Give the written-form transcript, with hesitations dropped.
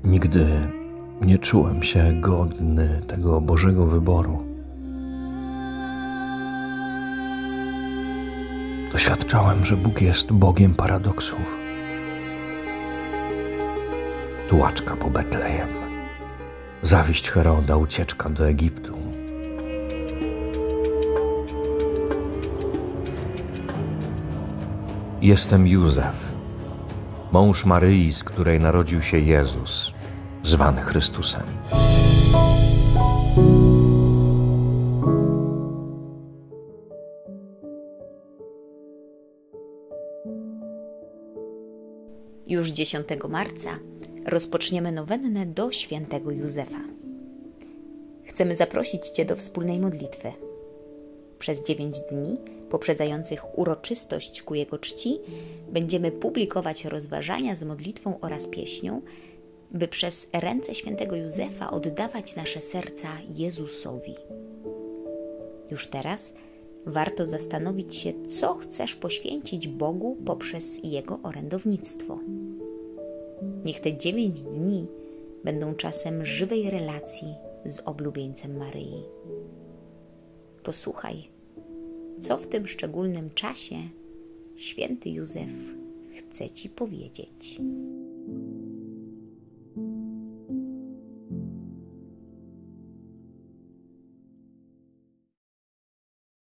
Nigdy nie czułem się godny tego Bożego wyboru. Doświadczałem, że Bóg jest Bogiem paradoksów. Tułaczka po Betlejem, zawiść Heroda, ucieczka do Egiptu. Jestem Józef, mąż Maryi, z której narodził się Jezus, zwany Chrystusem. Już 10 marca rozpoczniemy nowennę do świętego Józefa. Chcemy zaprosić Cię do wspólnej modlitwy. Przez 9 dni poprzedzających uroczystość ku jego czci będziemy publikować rozważania z modlitwą oraz pieśnią, by przez ręce świętego Józefa oddawać nasze serca Jezusowi. Już teraz warto zastanowić się, co chcesz poświęcić Bogu poprzez Jego orędownictwo. Niech te 9 dni będą czasem żywej relacji z oblubieńcem Maryi. Posłuchaj, co w tym szczególnym czasie święty Józef chce Ci powiedzieć.